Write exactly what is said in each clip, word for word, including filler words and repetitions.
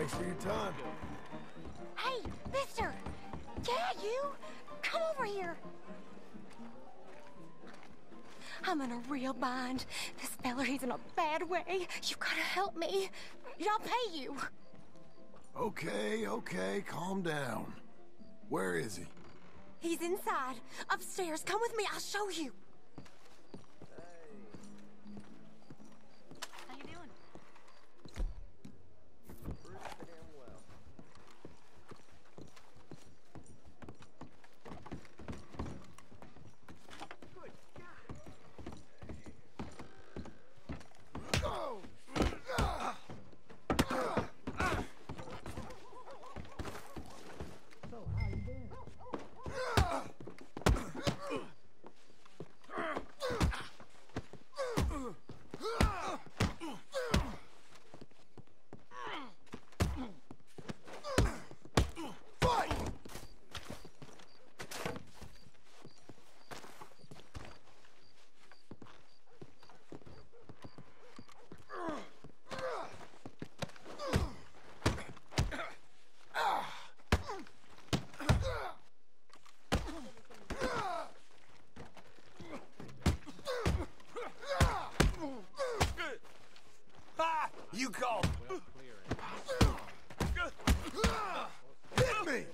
Thanks for your time. Hey, mister! Yeah, you! Come over here! I'm in a real bind. This feller, he's in a bad way. You gotta help me. I'll pay you. Okay, okay, calm down. Where is he? He's inside. Upstairs. Come with me, I'll show you. How you doing? You call. Hit me!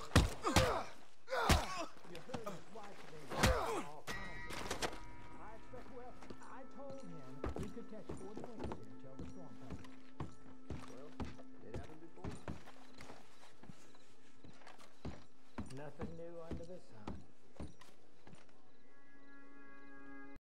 I told him we could catch forty minutes here until the storm comes. Well, it happened before. Nothing new under the sun.